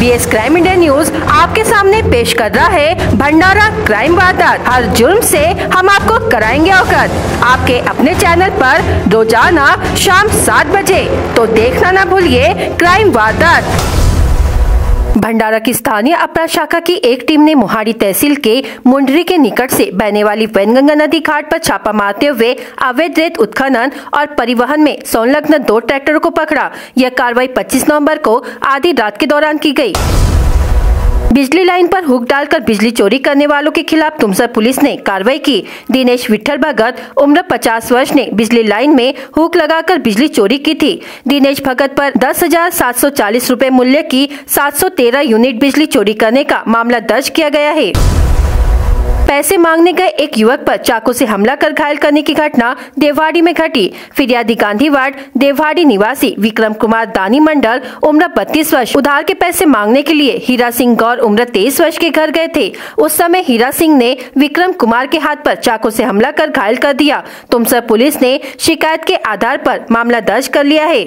BS crime India news आपके सामने पेश कर रहा है भंडारा क्राइम वारदात। हर जुर्म से हम आपको कराएंगे अवगत। आपके अपने चैनल पर रोजाना शाम 7 बजे, तो देखना ना भूलिए क्राइम वारदात। भंडारा की स्थानीय अपराध शाखा की एक टीम ने मोहाड़ी तहसील के मुंडरी के निकट से बहने वाली वैनगंगा नदी घाट पर छापा मारते हुए अवैध रेत उत्खनन और परिवहन में संलग्न 2 ट्रैक्टरों को पकड़ा। यह कार्रवाई 25 नवंबर को आधी रात के दौरान की गई। बिजली लाइन पर हुक डालकर बिजली चोरी करने वालों के खिलाफ तुमसर पुलिस ने कार्रवाई की। दिनेश विठल भगत उम्र 50 वर्ष ने बिजली लाइन में हुक लगाकर बिजली चोरी की थी। दिनेश भगत पर 10,740 रुपए मूल्य की 713 यूनिट बिजली चोरी करने का मामला दर्ज किया गया है। पैसे मांगने गए एक युवक पर चाकू से हमला कर घायल करने की घटना देववाड़ी में घटी। फिरियादी गांधी वार्ड देववाड़ी निवासी विक्रम कुमार दानी मंडल उम्र 32 वर्ष उधार के पैसे मांगने के लिए हीरा सिंह गौर उम्र 23 वर्ष के घर गए थे। उस समय हीरा सिंह ने विक्रम कुमार के हाथ पर चाकू से हमला कर घायल कर दिया। तुमसर पुलिस ने शिकायत के आधार पर मामला दर्ज कर लिया है।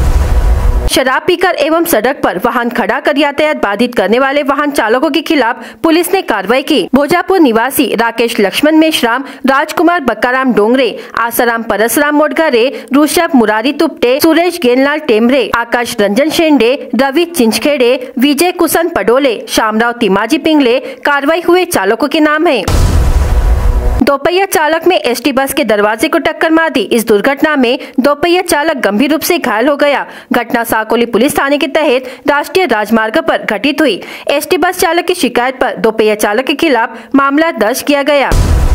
शराब पीकर एवं सड़क पर वाहन खड़ा कर यातायात बाधित करने वाले वाहन चालकों के खिलाफ पुलिस ने कार्रवाई की। भोजापुर निवासी राकेश लक्ष्मण मेश्राम, राजकुमार बक्काराम डोंगरे, आसाराम परसराम मोटघरे, ऋषभ मुरारी तुप्टे, सुरेश गेनलाल टेमरे, आकाश रंजन शेंडे, रवि चिंचखेड़े, विजय कुशन पडोले, शामराव तिमाजी पिंगले कार्रवाई हुए चालकों के नाम है। दोपहिया चालक में एसटी बस के दरवाजे को टक्कर मार दी। इस दुर्घटना में दोपहिया चालक गंभीर रूप से घायल हो गया। घटना साकोली पुलिस थाने के तहत राष्ट्रीय राजमार्ग पर घटित हुई। एसटी बस चालक की शिकायत पर दोपहिया चालक के खिलाफ मामला दर्ज किया गया।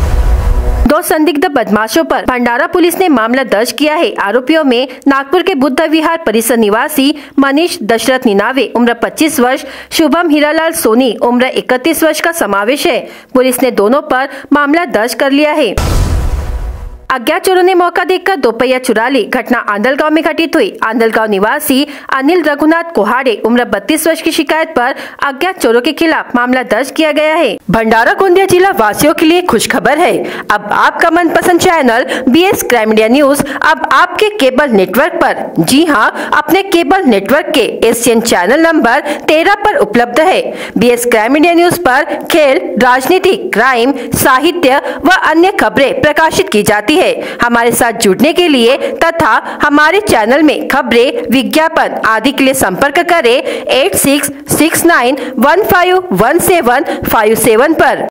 2 संदिग्ध बदमाशों पर भंडारा पुलिस ने मामला दर्ज किया है। आरोपियों में नागपुर के बुद्ध विहार परिसर निवासी मनीष दशरथ निनावे उम्र 25 वर्ष, शुभम हीरालाल सोनी उम्र 31 वर्ष का समावेश है। पुलिस ने दोनों पर मामला दर्ज कर लिया है। अज्ञात चोरों ने मौका देखकर दोपहिया चुरा ली। घटना आंदलगांव में घटित हुई। आंदलगांव निवासी अनिल रघुनाथ कोहाड़े उम्र 32 वर्ष की शिकायत पर अज्ञात चोरों के खिलाफ मामला दर्ज किया गया है। भंडारा गोंदिया जिला वासियों के लिए खुश खबर है। अब आपका मनपसंद channel BS crime India news अब आपके केबल नेटवर्क पर, जी हां, अपने केबल नेटवर्क के एशियन चैनल नंबर 13 पर उपलब्ध है। बीएस क्राइम इंडिया न्यूज पर खेल, राजनीति, क्राइम, साहित्य व अन्य खबरें प्रकाशित की जाती है। हमारे साथ जुड़ने के लिए तथा हमारे चैनल में खबरें, विज्ञापन आदि के लिए संपर्क करें 8669151757 पर।